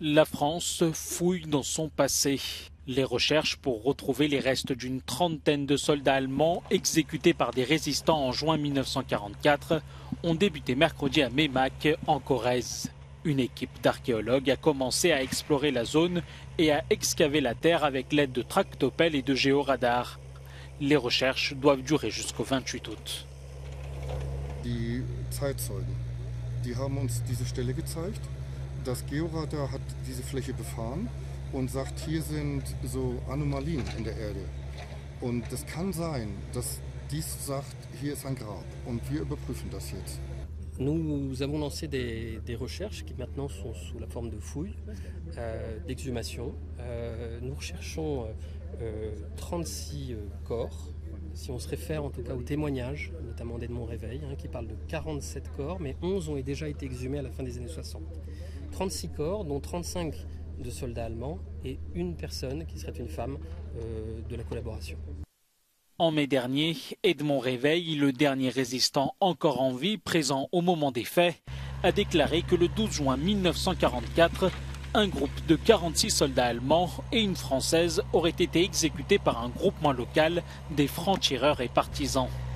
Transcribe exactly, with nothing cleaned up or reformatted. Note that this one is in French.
La France fouille dans son passé. Les recherches pour retrouver les restes d'une trentaine de soldats allemands exécutés par des résistants en juin mille neuf cent quarante-quatre ont débuté mercredi à Meymac, en Corrèze. Une équipe d'archéologues a commencé à explorer la zone et à excaver la terre avec l'aide de tractopelles et de géoradars. Les recherches doivent durer jusqu'au vingt-huit août. Die Zeitzeugen, die haben uns diese Stelle gezeigt. Das Georadar hat diese Fläche befahren und sagt, hier sind so Anomalien in der Erde. Und es kann sein, dass dies sagt, hier ist ein Grab. Und wir überprüfen das jetzt. Nous avons lancé des, des recherches qui maintenant sont sous la forme de fouilles, euh, d'exhumation. Euh, nous recherchons euh, trente-six corps. Si on se réfère en tout cas aux témoignages, notamment d'Edmond Réveil, hein, qui parle de quarante-sept corps, mais onze ont déjà été exhumés à la fin des années soixante. trente-six corps, dont trente-cinq de soldats allemands et une personne qui serait une femme euh, de la collaboration. En mai dernier, Edmond Réveil, le dernier résistant encore en vie, présent au moment des faits, a déclaré que le douze juin mille neuf cent quarante-quatre, un groupe de quarante-six soldats allemands et une Française auraient été exécutés par un groupement local des francs-tireurs et partisans.